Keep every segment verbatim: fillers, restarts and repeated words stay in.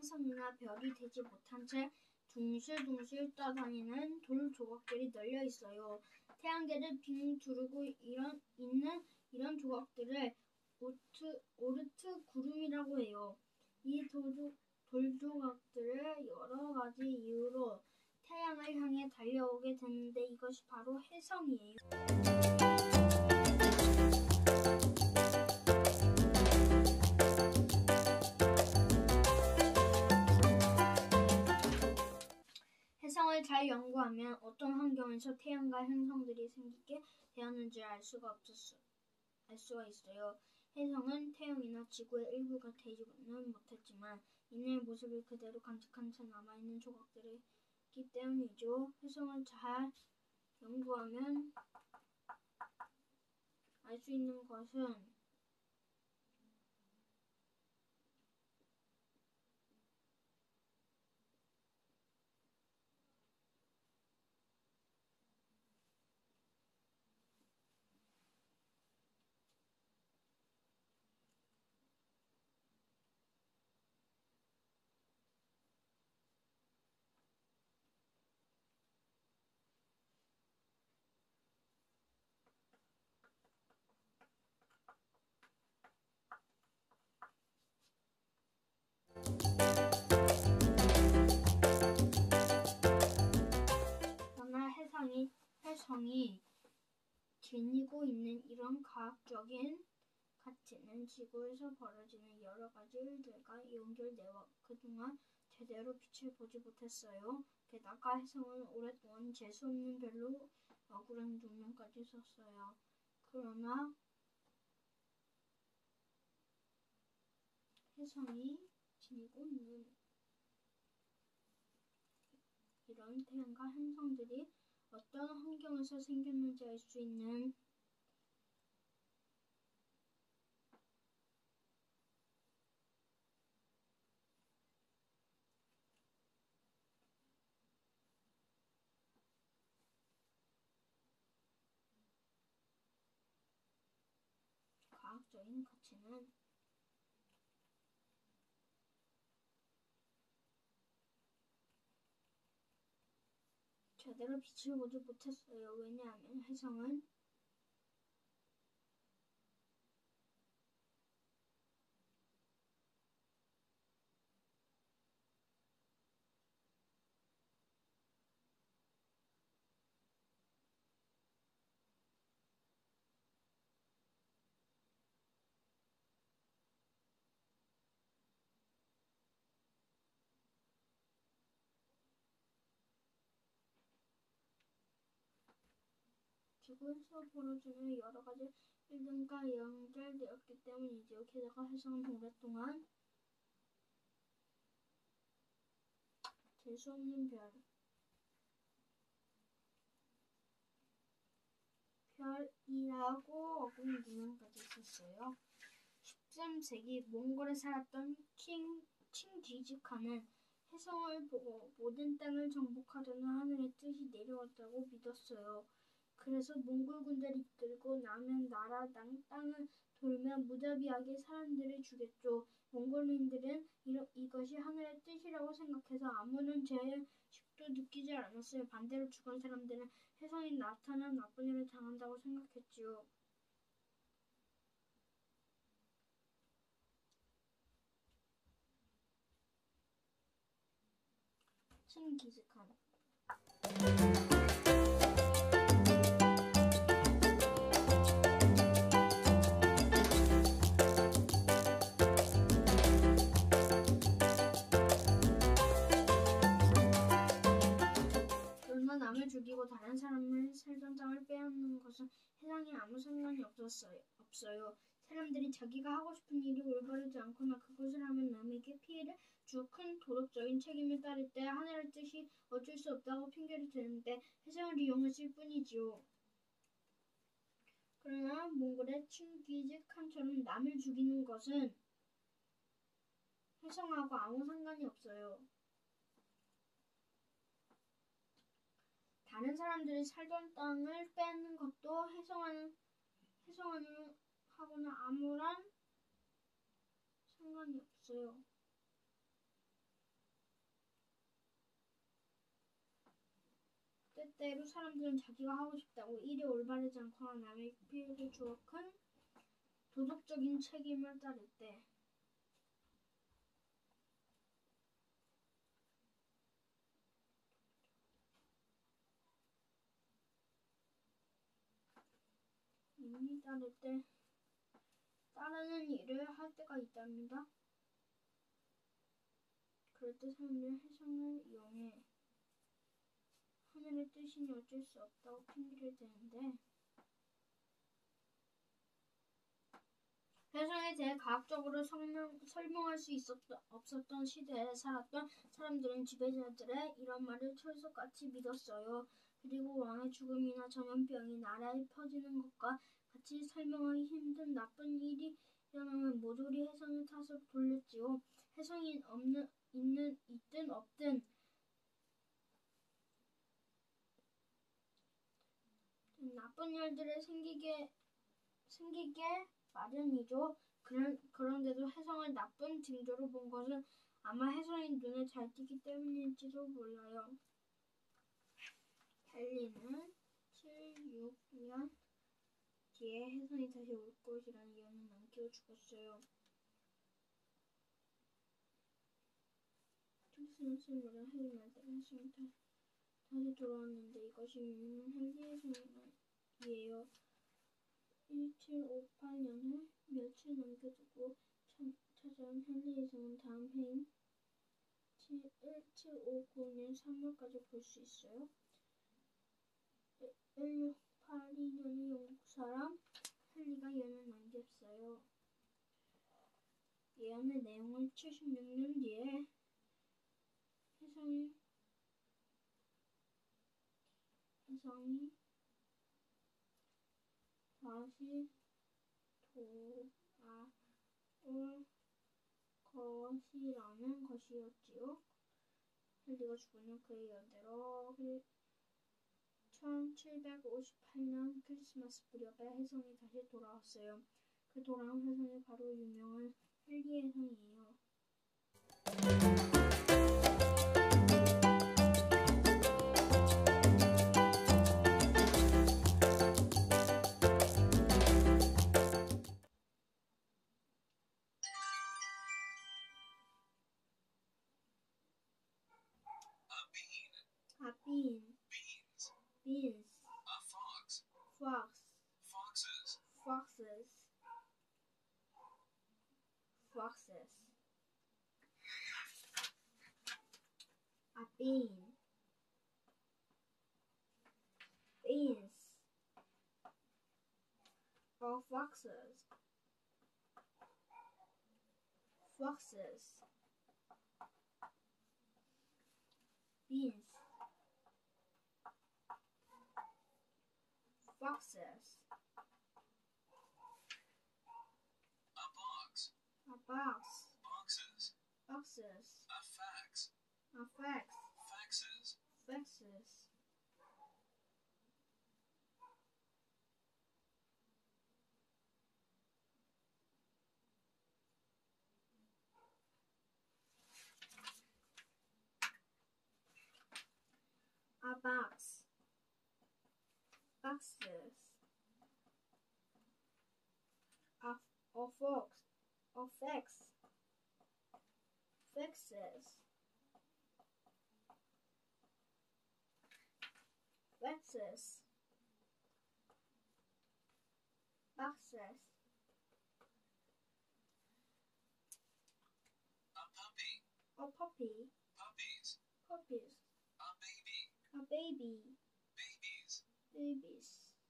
행성이나 별이 되지 못한 채 둥실둥실 떠다니는 돌 조각들이 널려 있어요. 태양계를 빙 두르고 이런, 있는 이런 조각들을 오트, 오르트 구름이라고 해요. 이 돌, 돌 조각들을 여러 가지 이유로 태양을 향해 달려오게 되는데 이것이 바로 해성이에요. 해성을 잘 연구하면 어떤 환경에서 태양과 행성들이 생기게 되었는지 알 수가 없었어, 알 수가 있어요. 해성은 태양이나 지구의 일부가 되지는 못했지만 이내 모습을 그대로 간직한 채 남아있는 조각들이기 때문이죠. 해성을 잘 연구하면 알 수 있는 것은 그러나 해성이, 해성이 지니고 있는 이런 과학적인 가치는 지구에서 벌어지는 여러 가지 일들과 연결되어 그동안 제대로 빛을 보지 못했어요. 게다가 해성은 오랫동안 재수없는 별로 억울한 누명까지 썼어요. 그러나 해성이 지니고 있는 이런 태양과 행성들이 어떤 환경에서 생겼는지 알 수 있는 과학적인 가치는 제대로 빛을 보지 못했어요. 왜냐하면 해성은 지구에서 벌어지는 여러 가지 일들과 연결되었기 때문이지요. 게다가 해성은 오랫동안 재수없는 별, 별이라고 어군 누명까지 있었어요. 십삼 세기 몽골에 살았던 킹, 칭기즈칸은 해성을 보고 모든 땅을 정복하려는 하늘의 뜻이 내려왔다고 믿었어요. 그래서 몽골 군대를 이끌고 남의 나라 땅을 돌며 무자비하게 사람들을 죽였죠. 몽골인들은 이러, 이것이 하늘의 뜻이라고 생각해서 아무런 죄식도 느끼지 않았어요. 반대로 죽은 사람들은 해성에 나타난 나쁜 일을 당한다고 생각했지요. 칭기즈칸 그러나 남을 죽이고 다른 사람을 살던 땅을 빼앗는 것은 해성에 아무 상관이 없었어요. 없어요. 사람들이 자기가 하고 싶은 일이 올바르지 않거나 그것을 하면 남에게 피해를 주어 큰 도덕적인 책임을 따를 때 하늘의 뜻이 어쩔 수 없다고 핑계를 대는데 해성을 이용했을 뿐이지요. 그러나 몽골의 칭기즈칸처럼 남을 죽이는 것은 해성하고 아무 상관이 없어요. 다른 사람들이 살던 땅을 빼앗는 것도 해성하는, 해성하는 하고는 아무런 상관이 없어요. 때때로 사람들은 자기가 하고 싶다고 일이 올바르지 않거나 남의 피해를 주어 큰 도덕적인 책임을 따를 때 임이 따를 때 따르는 일을 할 때가 있답니다. 그럴 때 사람들은 해성을 이용해 하늘의 뜻이니 어쩔 수 없다고 핑계를 대는데 해성에 대해 과학적으로 설명, 설명할 수 있었던, 없었던 시대에 살았던 사람들은 지배자들의 이런 말을 철석같이 믿었어요. 그리고 왕의 죽음이나 전염병이 나라에 퍼지는 것과 같이 설명하기 힘든 나쁜 일이 일어나면 모조리 해성의 탓을 돌렸지요. 해성이 없는, 있는, 있든 없든 나쁜 일들을 생기게, 생기게 마련이죠. 그런, 그런데도 해성을 나쁜 징조로 본 것은 아마 해성이 눈에 잘 띄기 때문일지도 몰라요. 헨리는 칠, 육 년 뒤에 해성이 다시 올 것이라는 예언을 남기고 죽었어요. 크리스마스를 맞아 헨리 말대로 해성이 다, 다시 돌아왔는데 이것이 유명한 헨리의 성이에요. 일칠오팔 년을 며칠 남겨두고 찾아온 헨리의 성은 다음 해인 일칠오구 년 삼월까지 볼 수 있어요. 일육팔이 년의 영국 사람 헨리가 예언을 남겼어요. 예언의 내용은 칠십육 년 뒤에 해성이 해성이 다시 돌아올 것이라는 것이었지요. 헨리가 죽은 후 그의 예언대로 천칠백오십팔 년 크리스마스 무렵에 해성이 다시 돌아왔어요. 그 돌아온 해성이 바로 유명한 헨리 해성이에요. A bean. Beans. Beans. A fox. Fox. Foxes. Foxes. Foxes. A bean. Beans. Or foxes. Foxes. Beans. Foxes. A box. A box. Boxes. Boxes. A fax. A fax. Faxes. Faxes. A box. Boxes. A, a fox. A fax. Faxes. Faxes. Boxes. A puppy. A puppy. Puppies. Puppies. A baby. A baby. Babies. Babies.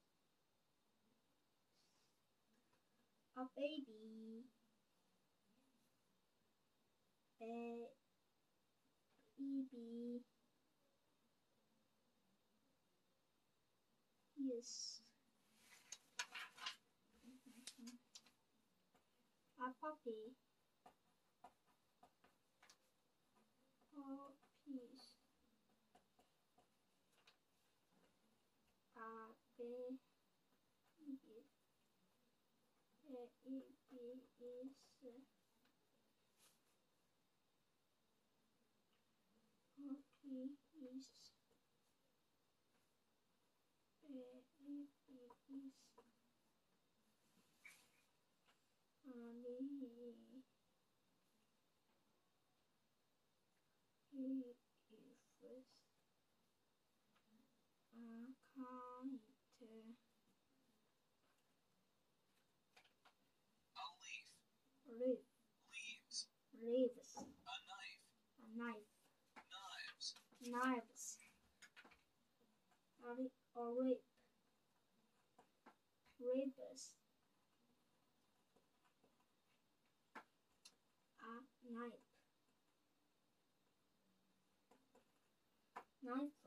A baby. Ba- baby. Yes. A puppy. Puppies. A baby. Babies. Puppies. A leaf. leaf, Leaves. leaves, A knife. a knife, Knives. knives, a ri- a rib, ribs, a knife, knife,